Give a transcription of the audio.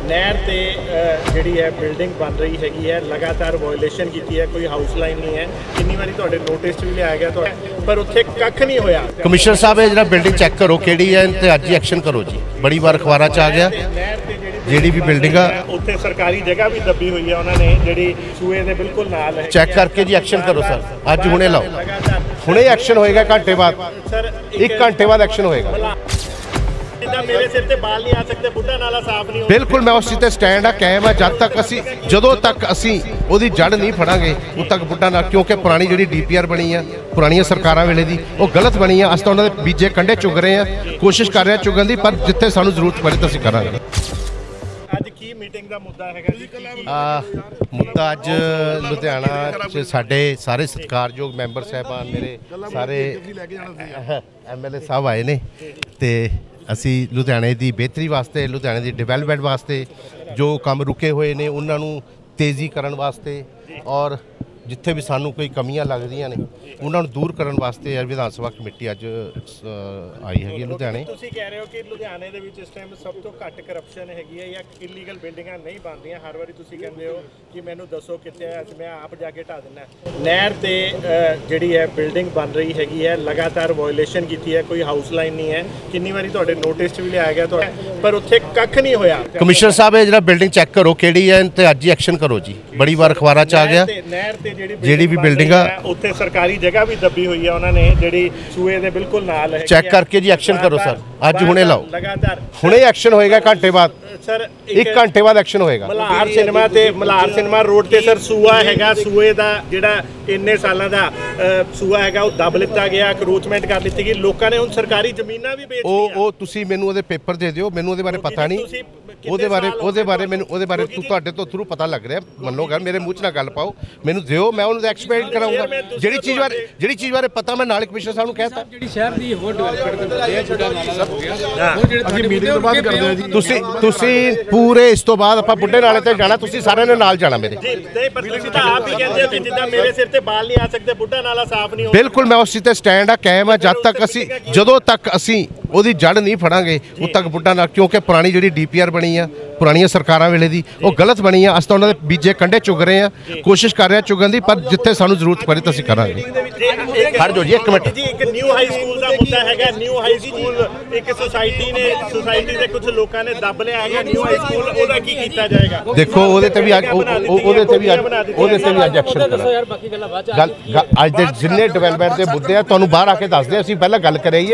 नहर ते जिहड़ी है बिल्डिंग बन रही हैगी है लगातार वायोलेशन की है, कोई हाउस लाइन नहीं है। कितनी बारी तुहाडे नोटिस भी लिया गया तो पर उत्थे कख नहीं होया। कमिश्नर साहब ये जरा बिल्डिंग चेक करो किहड़ी है ते अज ही एक्शन करो जी। बड़ी बार अखबारां च आ गया जिहड़ी भी बिल्डिंग उत्थे सरकारी जगह भी दबी हुई है, उन्होंने जिहड़ी सूए दे बिल्कुल नाल है। चेक करके जी एक्शन करो सर, अज हुणे लाओ, हुणे एक्शन होएगा घंटे बाद, सर 1 घंटे बाद एक्शन होएगा। मेरे सिर ते बाल नहीं आ सकते, बुढ़ा नाला साफ नहीं। बिल्कुल मैं उस चीज़ ते स्टैंड आ, कायम है। जब तक असी जदों तक असी उहदी जड़ नहीं फड़ांगे उद तक बुढ़ा ना, क्योंकि पुरानी जिहड़ी DPR बनी है पुरानियां सरकारां वेले दी वो गलत बनी है। अस तां उहनां दे बीजे कंढे चुग रहे हैं, कोशिश कर रहे हैं चुगन दी, पर जिथे सानूं जरूरत पड़े तो असीं करांगे। ਅੱਜ ਕੀ ਮੀਟਿੰਗ ਦਾ ਮੁੱਦਾ ਹੈਗਾ ਜੀ? ਮੁੱਦਾ ਅੱਜ ਲੁਧਿਆਣਾ 'ਚ ਸਾਡੇ ਸਾਰੇ ਸਤਿਕਾਰਯੋਗ ਮੈਂਬਰ ਸਾਹਿਬਾਨ, ਮੇਰੇ ਸਾਰੇ MLA ਸਾਹਿਬ ਆਏ ਨੇ ਤੇ ਅਸੀਂ ਲੁਧਿਆਣੇ ਦੀ ਬਿਹਤਰੀ ਵਾਸਤੇ, ਲੁਧਿਆਣੇ ਦੀ ਡਿਵੈਲਪਮੈਂਟ ਵਾਸਤੇ ਜੋ ਕੰਮ ਰੁਕੇ ਹੋਏ ਨੇ ਉਹਨਾਂ ਨੂੰ ਤੇਜ਼ੀ ਕਰਨ ਵਾਸਤੇ ਔਰ ਜਿੱਥੇ ਵੀ ਸਾਨੂੰ ਕੋਈ ਕਮੀਆਂ ਲੱਗਦੀਆਂ ਨੇ ਉਹਨਾਂ ਨੂੰ ਦੂਰ ਕਰਨ ਵਾਸਤੇ ਵਿਧਾਨ ਸਭਾ ਕਮੇਟੀ ਅੱਜ ਆਈ ਹੈਗੀ ਲੁਧਿਆਣੇ। ਤੁਸੀਂ ਕਹਿ ਰਹੇ ਹੋ ਕਿ ਲੁਧਿਆਣੇ ਦੇ ਵਿੱਚ ਇਸ ਟਾਈਮ ਸਭ ਤੋਂ ਘੱਟ ਕਰਪਸ਼ਨ ਹੈਗੀ ਹੈ ਜਾਂ ਇਲੀਗਲ ਬਿਲਡਿੰਗਾਂ ਨਹੀਂ ਬਣ ਰਹੀਆਂ। ਹਰ ਵਾਰੀ ਤੁਸੀਂ ਕਹਿੰਦੇ ਹੋ ਕਿ ਮੈਨੂੰ ਦੱਸੋ ਕਿੱਥੇ ਹੈ, ਅੱਜ ਮੈਂ ਆਪ ਜਾ ਕੇ ਢਾ ਦਿੰਦਾ। ਨਹਿਰ ਤੇ ਜਿਹੜੀ ਹੈ ਬਿਲਡਿੰਗ ਬਣ ਰਹੀ ਹੈਗੀ ਹੈ, ਲਗਾਤਾਰ ਵਾਇਓਲੇਸ਼ਨ ਕੀਤੀ ਹੈ, ਕੋਈ ਹਾਊਸ ਲਾਈਨ ਨਹੀਂ ਹੈ। ਕਿੰਨੀ ਵਾਰੀ ਤੁਹਾਡੇ ਨੋਟਿਸ 'ਚ ਵੀ ਲਿਆ ਗਿਆ ਪਰ ਉੱਥੇ ਕੱਖ ਨਹੀਂ ਹੋਇਆ। ਕਮਿਸ਼ਨਰ ਸਾਹਿਬ ਇਹ ਜਿਹੜਾ ਬਿਲਡਿੰਗ ਚੈੱਕ ਕਰੋ ਕਿਹੜੀ ਹੈ ਤੇ ਅੱਜ ਹੀ ਐਕਸ਼ਨ ਕਰੋ ਜੀ। ਬੜੀ ਵਾਰ ਅਖਬਾਰਾਂ 'ਚ ਆ ਗਿਆ ਨਹਿਰ ਤੇ ਜਿਹੜੀ ਵੀ ਬਿਲਡਿੰਗ ਆ ਉੱਥੇ ਸਰਕਾਰੀ ਜਗ੍ਹਾ ਵੀ ਦੱਬੀ ਹੋਈ ਹੈ, ਉਹਨਾਂ ਨੇ ਜਿਹੜੀ ਸੂਏ ਦੇ ਬਿਲਕੁਲ ਨਾਲ ਹੈ। ਚੈੱਕ ਕਰਕੇ ਜੀ ਐਕਸ਼ਨ ਕਰੋ ਸਰ, ਅੱਜ ਹੁਣੇ ਲਾਓ, ਲਗਾਤਾਰ ਹੁਣੇ ਐਕਸ਼ਨ ਹੋਏਗਾ ਘੰਟੇ ਬਾਅਦ, ਸਰ 1 ਘੰਟੇ ਬਾਅਦ ਐਕਸ਼ਨ ਹੋਏਗਾ। ਮਲਹਾਰ ਸਿਨੇਮਾ ਤੇ ਮਲਹਾਰ ਸਿਨੇਮਾ ਰੋਡ ਤੇ ਸਰ ਸੂਆ ਹੈਗਾ, ਸੂਏ ਦਾ ਜਿਹੜਾ ਇੰਨੇ ਸਾਲਾਂ ਦਾ ਸੂਆ ਹੈਗਾ ਉਹ ਦੱਬ ਲਿੱਤਾ ਗਿਆ, ਕਰੂਚਮੈਂਟ ਕਰ ਲਿੱਤੀ ਗਈ। ਲੋਕਾਂ ਨੇ ਹੁਣ ਸਰਕਾਰੀ ਜ਼ਮੀਨਾਂ ਵੀ ਵੇਚ ਲਈਆਂ। ਉਹ ਤੁਸੀਂ ਮੈਨੂੰ ਉਹਦੇ ਪੇਪਰ ਦੇ ਦਿਓ, ਮੈਨੂੰ ਉਹਦੇ ਬਾਰੇ ਪਤਾ ਨਹੀਂ। ਉਹਦੇ ਬਾਰੇ ਮੈਨੂੰ ਤੁਹਾਡੇ ਤੋਂ ਥਰੂ ਪਤਾ ਲੱਗ ਰਿਹਾ। ਮੰਨੋ ਗੱਲ, ਮੇਰੇ ਮੂੰਹ 'ਚ ਨਾ ਗੱਲ ਪਾਓ, ਮੈਨੂੰ ਦਿਓ, ਮੈਂ ਉਹਨੂੰ ਐਕਸਪਲੇਨ ਕਰਾਉਂਗਾ। ਜਿਹੜੀ ਚੀਜ਼ ਬਾਰੇ ਪਤਾ ਮੈਂ ਨਾਲ ਕਮਿਸ਼ਨਰ ਸਾਹਿਬ ਨੂੰ ਕਹਿਤਾ। ਜਿਹੜੀ ਸ਼ਹਿਰ ਦੀ ਹੋਰ ਡਿਵੈਲਪਮੈਂਟ ਕਰਦੇ ਆ, ਛੋਟਾ ਨਾਲਾ ਹੋ ਗਿਆ, ਉਹ ਜਿਹੜੇ ਅਸੀਂ ਮੀਟਿੰਗ ਤੋਂ ਬਾਅਦ ਕਰਦੇ ਆ ਜੀ। ਤੁਸੀਂ ਪੂਰੇ ਇਸ ਤੋਂ ਬਾਅਦ ਆਪਾਂ ਬੁੱਢੇ ਨਾਲੇ ਤੇ ਜਾਣਾ, ਤੁਸੀਂ ਸਾਰਿਆਂ ਨੇ ਨਾਲ ਜਾਣਾ ਮੇਰੇ। ਨਹੀਂ ਪਰ ਤੁਸੀਂ ਤਾਂ ਆਪ ਹੀ ਕਹਿੰਦੇ ਹੋ ਕਿ ਜਿੱਦਾਂ ਮੇਰੇ ਸਿਰ ਤੇ ਬਾਲ ਨਹੀਂ ਆ ਸਕਦੇ, ਬੁੱਢਾ ਨਾਲਾ ਸਾਫ਼ ਨਹੀਂ ਹੋ। ਬਿਲਕੁਲ ਮੈਂ ਉਸ ਚੀਜ਼ ਤੇ ਸਟੈਂਡ ਆ, ਕਾਇਮ ਹੈ। ਜਦੋਂ ਤੱਕ ਅਸੀਂ ਉਹਦੀ ਜੜ ਨਹੀਂ ਫੜਾਂਗੇ ਉਦ ਤੱਕ ਬੁੱਢਾ ਨਾ, ਕਿਉਂਕਿ ਪੁਰਾਣੀ ਜਿਹੜੀ DPR ਬਣੀ ਆ ਪੁਰਾਣੀਆਂ ਸਰਕਾਰਾਂ ਵੇਲੇ ਦੀ ਉਹ ਗਲਤ ਬਣੀ ਆ। ਅਸੀਂ ਤਾਂ ਉਹਨਾਂ ਦੇ ਬੀਜੇ ਕੰਢੇ ਚੁਗ ਰਹੇ ਹਾਂ, ਕੋਸ਼ਿਸ਼ ਕਰ ਰਹੇ ਹਾਂ ਚੁਗਣ ਦੀ, ਪਰ ਜਿੱਥੇ ਸਾਨੂੰ ਜ਼ਰੂਰਤ ਪੜੇ ਤਾਂ ਅਸੀਂ ਕਰਾਂਗੇ। ਖੜ ਜਾਓ ਜੀ 1 ਮਿੰਟ ਜੀ। ਇੱਕ ਨਿਊ ਹਾਈ ਸਕੂਲ ਦਾ ਮੁੱਦਾ ਹੈਗਾ। ਨਿਊ ਹਾਈ ਸਕੂਲ ਇੱਕ ਸੋਸਾਇਟੀ ਦੇ ਕੁਝ ਲੋਕਾਂ ਨੇ ਦੱਬ ਲਿਆ ਹੈਗਾ ਨਿਊ ਹਾਈ ਸਕੂਲ, ਉਹਦਾ ਕੀ ਕੀਤਾ ਜਾਏਗਾ? ਦੇਖੋ ਉਹਦੇ ਤੇ ਵੀ ਅੱਜ ਐਕਸ਼ਨ ਕਰਾਂਗੇ। ਅੱਜ ਦੇ ਜਿੰਨੇ ਡਿਵੈਲਪਮੈਂਟ ਦੇ ਮੁੱਦੇ ਆ ਤੁਹਾਨੂੰ ਬਾਹਰ ਆ ਕੇ ਦੱਸਦੇ, ਅਸੀਂ ਪਹਿਲਾਂ ਗੱਲ ਕਰਾਈ।